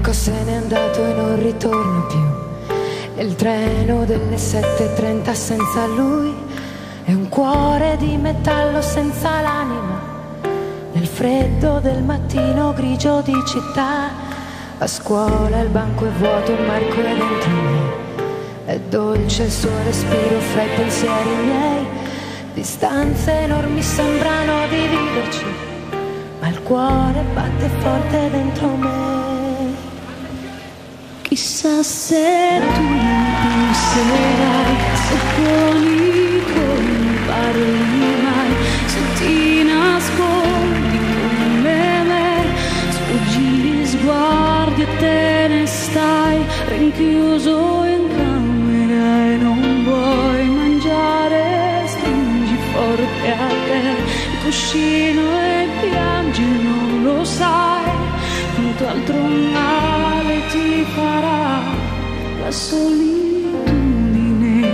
Marco se n'è andato e non ritorna più. E il treno delle 7:30 senza lui è un cuore di metallo senza l'anima. Nel freddo del mattino grigio di città, a scuola il banco è vuoto, Marco è dentro me. È dolce il suo respiro fra i pensieri miei. Distanze enormi sembrano dividerci, ma il cuore batte forte dentro me. Chissà se tu non penserai, se buoni non parli mai, se ti nascondi come me, sfuggi gli sguardi e te ne stai rinchiuso in camera e non vuoi mangiare, stringi forte a te il cuscino e piangi, non lo sai quanto altro male ti farà la solitudine.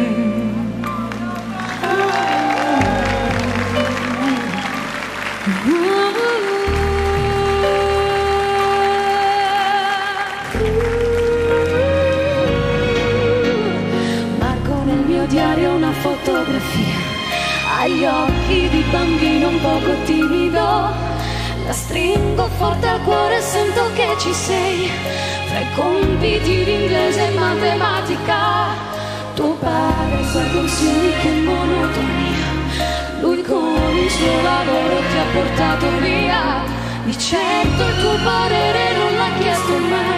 Marco nel mio diario una fotografia, ha gli occhi di bambino un poco timido. La stringo forte al cuore e sento che ci sei. Fra i compiti di inglese e matematica, tuo padre i suoi consigli, che monotonia. Lui con il suo lavoro ti ha portato via. Di certo il tuo parere non l'ha chiesto mai.